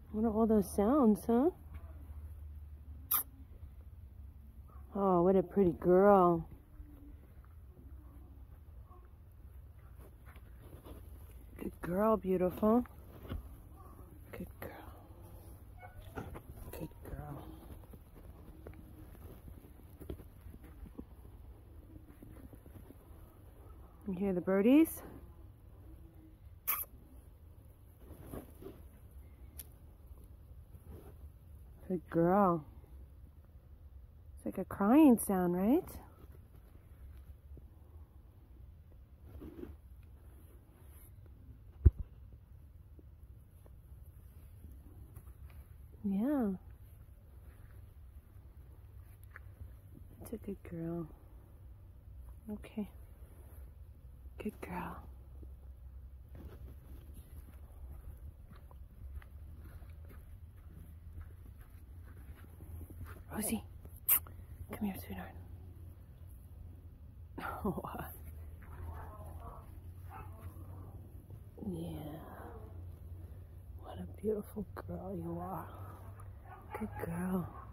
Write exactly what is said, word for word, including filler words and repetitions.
What are all those sounds, huh? Oh, what a pretty girl. Good girl, beautiful. Good girl. Good girl. You hear the birdies? Good girl. It's like a crying sound, right? Yeah. It's a good girl. Okay. Good girl. Rosie, come here, sweetheart. Oh, yeah. What a beautiful girl you are. Good girl.